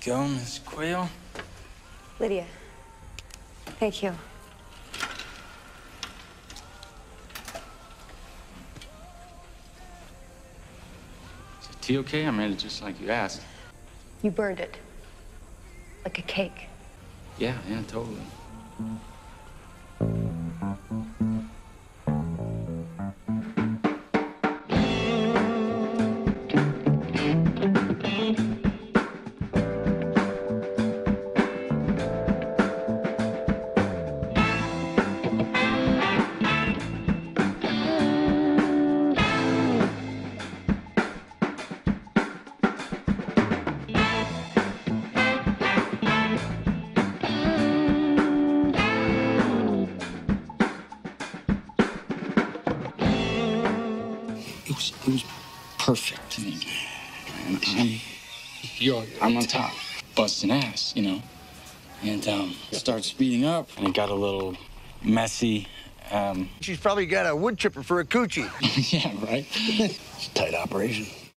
Go, Miss Quayle. Lydia. Thank you. Is the tea okay? I made it just like you asked. You burned it. Like a cake. Yeah, totally. It was perfect. And I'm on top, busting ass, you know. And it started speeding up, and it got a little messy. She's probably got a wood chipper for a coochie. Yeah, right? It's a tight operation.